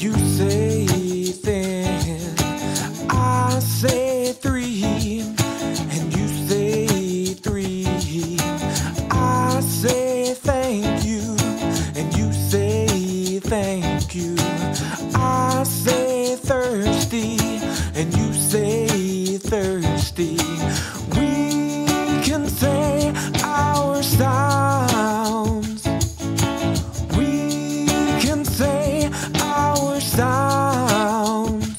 you say then. I say three, and you say three. I say thank you, and you say thank you. I say thirsty, and you say thirsty. We can say our sounds. We can say our sounds.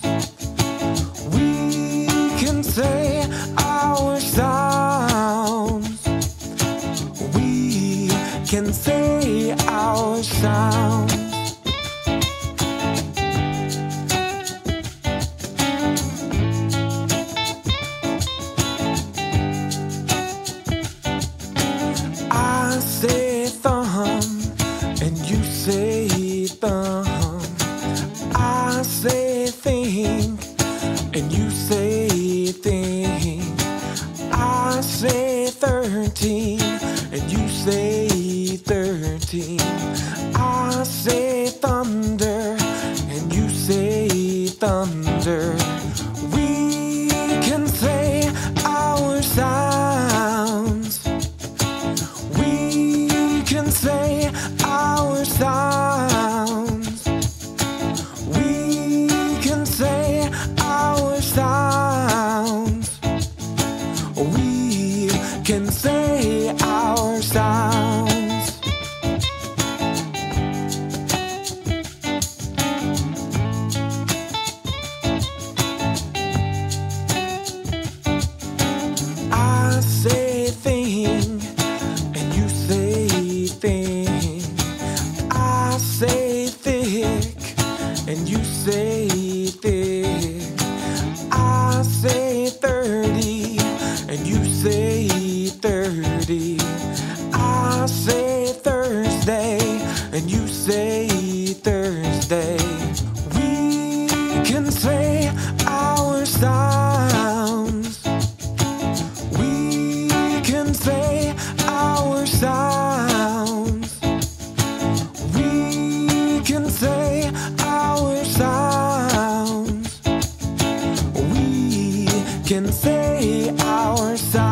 We can say our sounds. We can say our sounds. I say thumb, and you say thumb. I say think, and you say think. I say 13, and you say 13. I say thunder, and you say thunder. We can say our sounds. We can say our sounds. We can say our sounds. We can say our sounds. I say thing, and you say thing. I say thick, and you say thick. I say 30, and you say 30. I say Thursday, and you say Thursday. We can say our sounds. We can say our sounds. We can say our sounds. We can say our sounds.